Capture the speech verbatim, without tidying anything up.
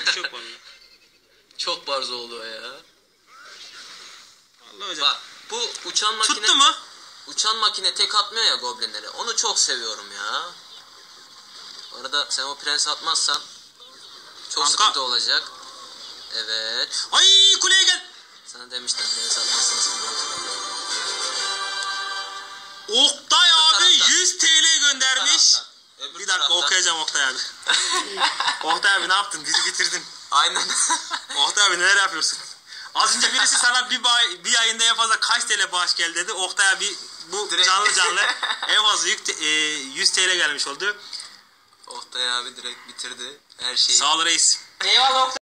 bir şey yok vallahi. Çok barzo oldu o ya. Vallahi hocam. Bak bu uçan makine... Tuttu mu? Uçan makine tek atmıyor ya goblinleri. Onu çok seviyorum ya. Bu arada sen o prens atmazsan çok Kanka. sıkıntı olacak. Evet. Ay kuleye gel. Sana demiştim prens atmazsan sıkıntı olacak. Oktay Öbür abi taraftan. yüz T L göndermiş. Taraftan. Öbür Bir dakika taraftan. okuyacağım Oktay abi. Oktay abi ne yaptın? Bizi bitirdin. Aynen. Oktay abi neler yapıyorsun? Az önce birisi sana bir, bay, bir ayında en fazla kaç T L bağış geldi dedi. Oktay abi bu Direkt. canlı canlı en fazla yük, e, yüz T L gelmiş oldu. Oktay abi direkt bitirdi her şeyi. Sağ ol reis. Eyvallah Oktay.